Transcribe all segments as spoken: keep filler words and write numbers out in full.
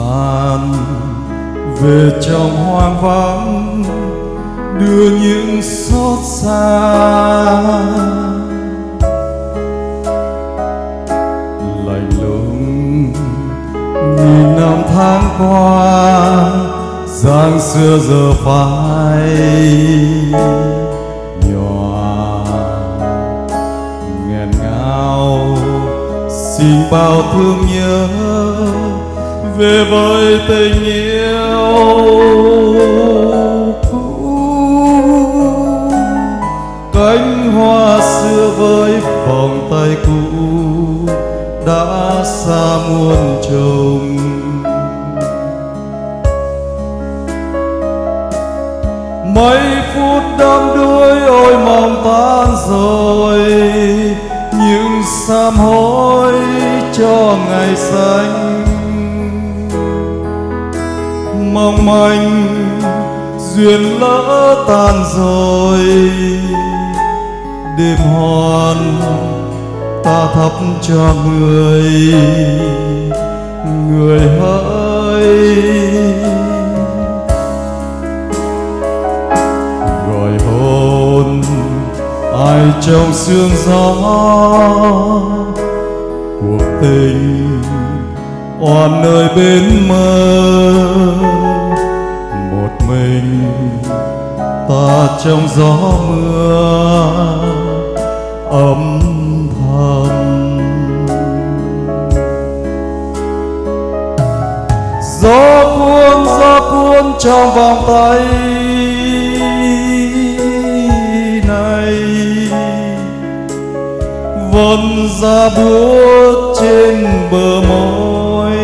tàn về trong hoang vắng đưa những xót xa. Lạnh lùng nhìn năm tháng qua, giang xưa giờ phai nhòa nghẹn ngào, xin bao thương nhớ về với tình yêu cũ. Cánh hoa xưa với vòng tay cũ đã xa muôn trùng. Mấy phút đắm đuối ôi mong tan rồi, những sám hối cho ngày xanh. Mong manh duyên lỡ tan rồi, đêm hoan ta thắp cho người, người hỡi. Gọi hồn ai trong sương gió, cuộc tình oan nơi bên mơ. Một mình ta trong gió mưa âm thầm. Gió cuốn gió cuốn trong vòng tay này, vần ra buốt trên bờ môi.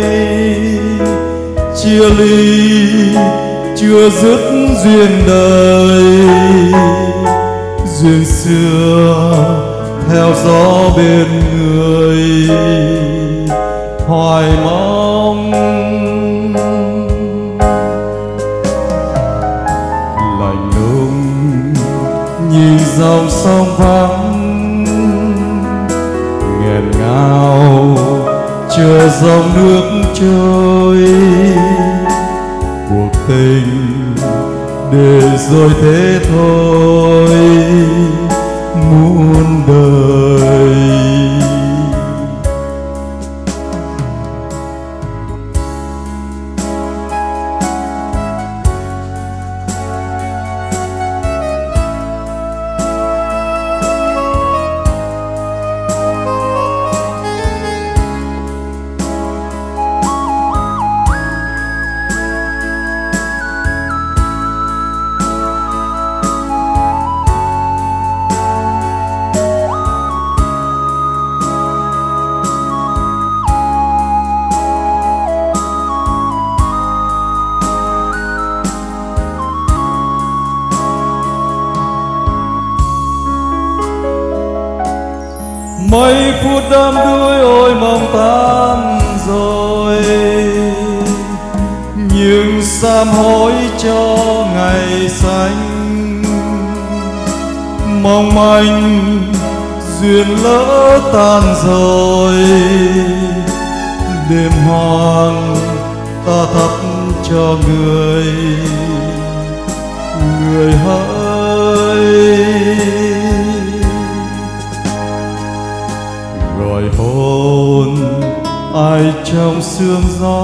Chia ly chưa dứt duyên đời, duyên xưa theo gió bên người hoài mong. Lạnh lùng nhìn dòng sông vắng, nghẹn ngào chờ dòng nước trôi. Cuộc tình để rồi thế thôi muôn đời. Mấy phút đắm đuối ôi mong tan rồi, nhưng sám hối cho ngày xanh. Mong manh duyên lỡ tan rồi, đêm hoang ta thắp cho người, người hỡi. Gọi hồn ai trong sương gió,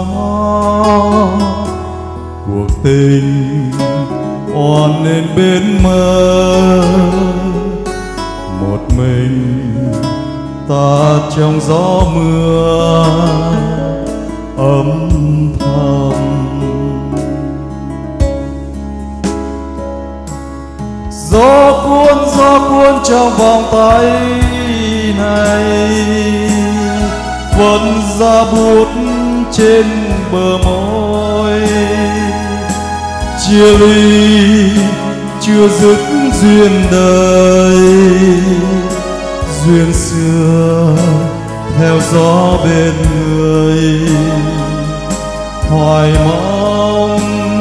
cuộc tình oan nên bên mơ. Một mình ta trong gió mưa âm thầm. Gió cuốn gió cuốn trong vòng tay này, vẫn ra bút trên bờ môi. Chia ly chưa dứt duyên đời, duyên xưa theo gió bên người hoài mong.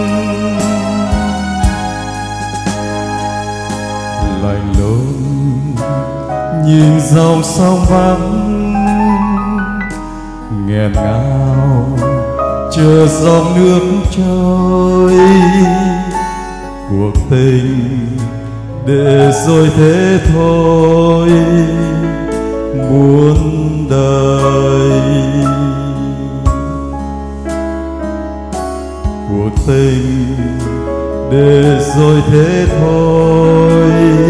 Lạnh lùng nhìn dòng sông vắng, nghẹn ngào chờ dòng nước trôi. Cuộc tình để rồi thế thôi muôn đời. Cuộc tình để rồi thế thôi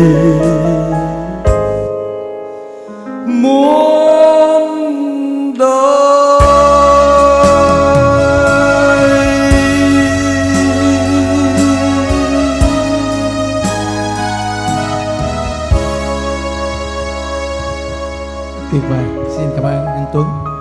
muôn đời. Tuyệt vời, xin cảm ơn anh Tuấn.